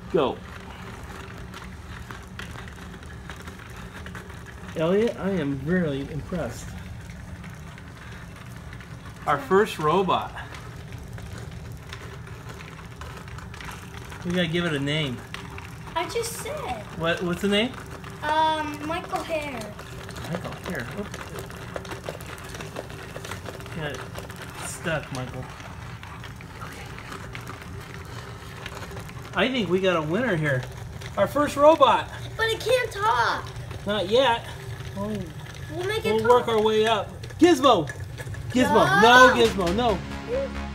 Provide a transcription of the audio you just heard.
Go. Elliot, I am really impressed. Our first robot. We gotta give it a name. I just said. What's the name? Michael Hare. Michael Hare. Oh. Got it stuck, Michael. Okay. I think we got a winner here. Our first robot. But it can't talk. Not yet. Oh. We'll make it talk. We'll work our way up. Gizmo. Gizmo. No, Gizmo. No.